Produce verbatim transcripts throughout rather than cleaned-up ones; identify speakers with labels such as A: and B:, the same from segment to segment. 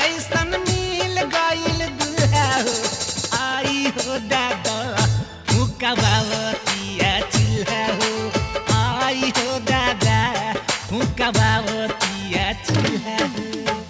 A: ऐसन मिल गइल दुल्हा हो आई हो दादा हुक्का बावतिया चूल्हा हो आई हो दादा हुक्का बावतिया चूल्हा हो।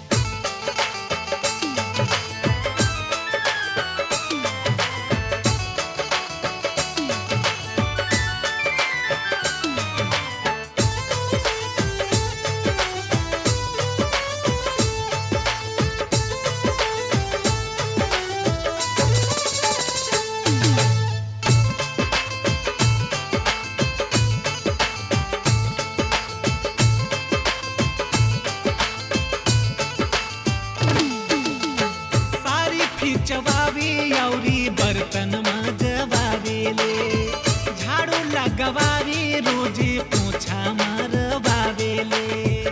A: चबावे औरी बर्तन मजबावेले झाड़ू लगवावे रोजे पोछा मारवावेले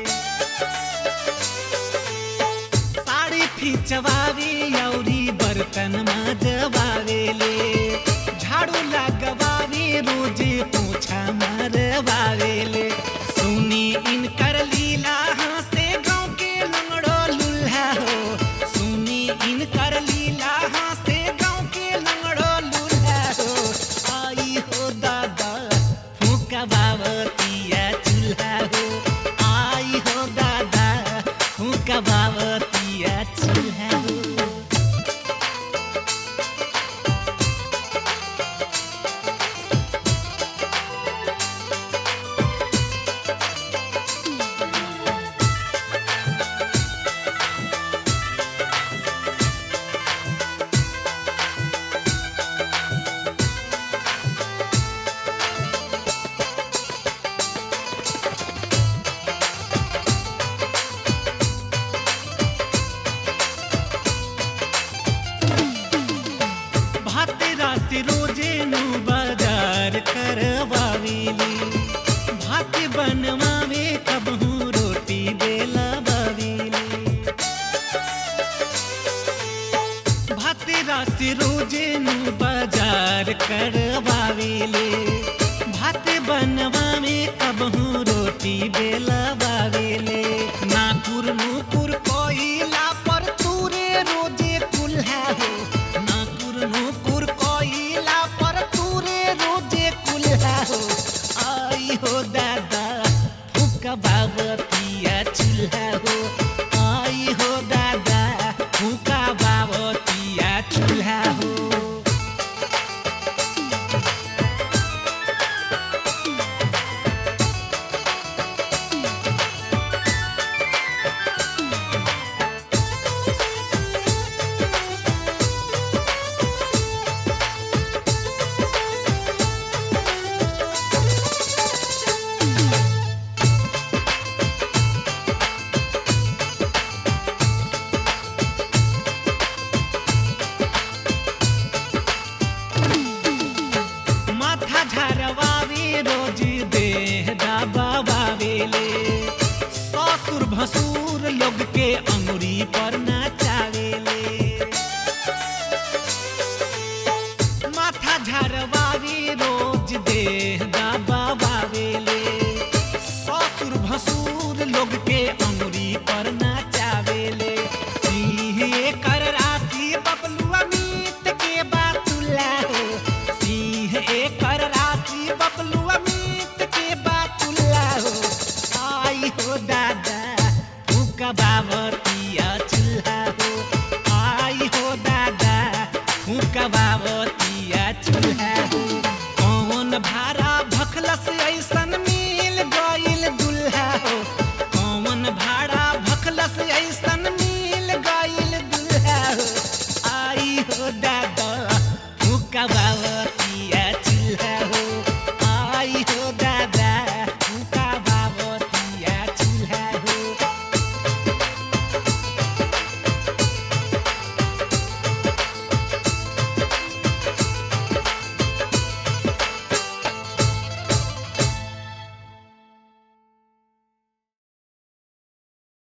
A: साड़ी खिंचवावे औरी बर्तन मजबावेले झाड़ू लगवावे रोजे पोछा मारवावेले सुनी इनकर लीला हंसे गाँव के लंगड़ो लुल्हा हो सुनी इनकर लीला हंसे गाँव के लंगड़ो लुल्हा हो आई हो दादा हुक्का बावतिया चूल्हा हो आई हो दादा हुक्का बावतिया चूल्हा हो। रोजे नु बाजार करवावेली भात बनवावे कबहू रोटी बेला बावेली भात राशि रोजे नु बाजार करवावेली भात बनवावे कबहू रोटी बेला बावेले नाकुर नुकुर कोइला पर तूरे रोजे कुल्हा हो नाकुर नुकुर आई हो दादा हुक्का बावतिया चूल्हा हो आई हो दादा हुक्का बावतिया चूल्हा हो। ससुर भसुर लोग के